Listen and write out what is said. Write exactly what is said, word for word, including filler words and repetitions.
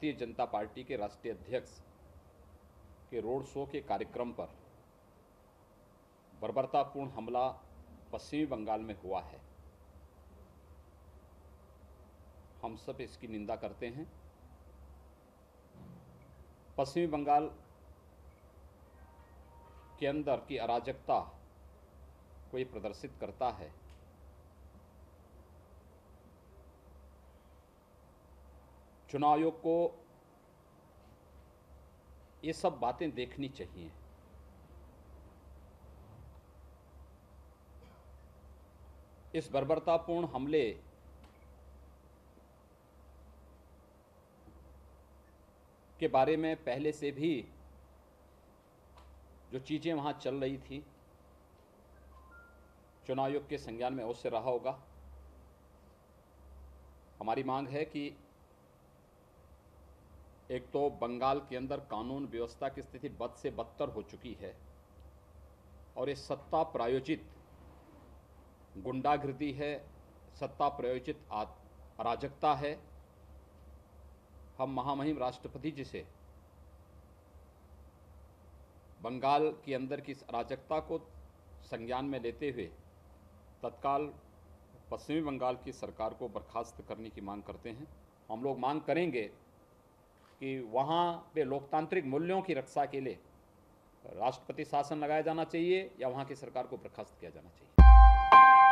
Bharatiya Janata party के राष्ट्रीय अध्यक्ष के रोड शो के कार्यक्रम पर बर्बरतापूर्ण हमला पश्चिमी बंगाल में हुआ है। हम सब इसकी निंदा करते हैं। पश्चिमी बंगाल के अंदर की अराजकता को ये प्रदर्शित करता है। चुनाव आयोग को ये सब बातें देखनी चाहिए। इस बर्बरतापूर्ण हमले के बारे में पहले से भी जो चीज़ें वहाँ चल रही थी, चुनाव आयोग के संज्ञान में अवश्य रहा होगा। हमारी मांग है कि एक तो बंगाल के अंदर कानून व्यवस्था की स्थिति बद से बदतर हो चुकी है और ये सत्ता प्रायोजित गुंडागर्दी है, सत्ता प्रायोजित अराजकता है। हम महामहिम राष्ट्रपति जी से बंगाल के अंदर की इस अराजकता को संज्ञान में लेते हुए तत्काल पश्चिमी बंगाल की सरकार को बर्खास्त करने की मांग करते हैं। हम लोग मांग करेंगे कि वहाँ पे लोकतांत्रिक मूल्यों की रक्षा के लिए राष्ट्रपति शासन लगाया जाना चाहिए या वहाँ की सरकार को बर्खास्त किया जाना चाहिए।